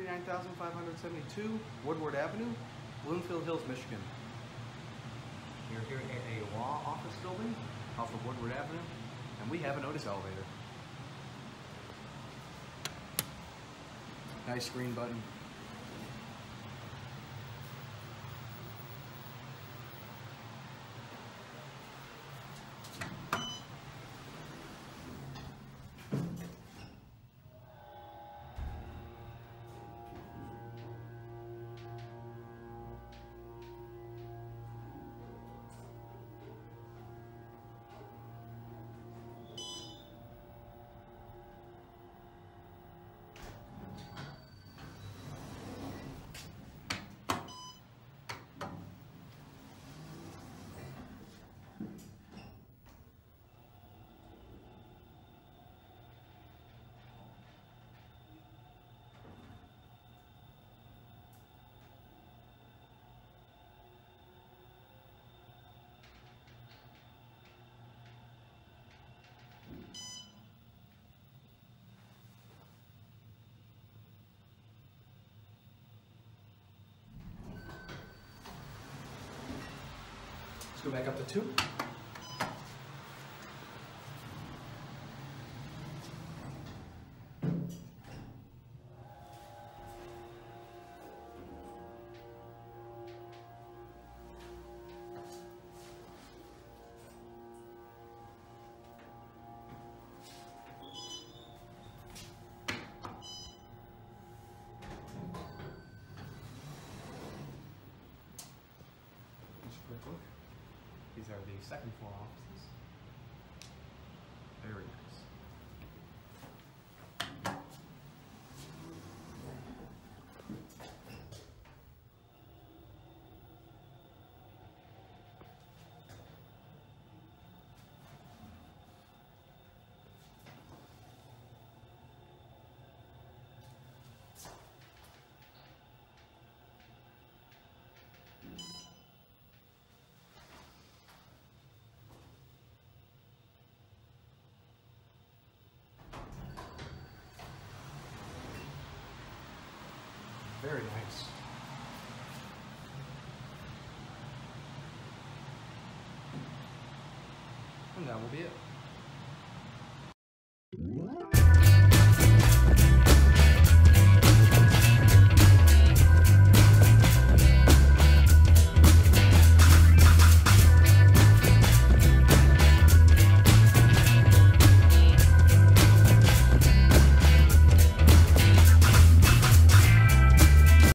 39,572 Woodward Avenue, Bloomfield Hills, Michigan. We're here at a law office building off of Woodward Avenue, and we have an Otis elevator. Nice screen button. Let's go back up to 2. Just a quick look. These are the second floor offices. Very nice. Very nice. And that will be it.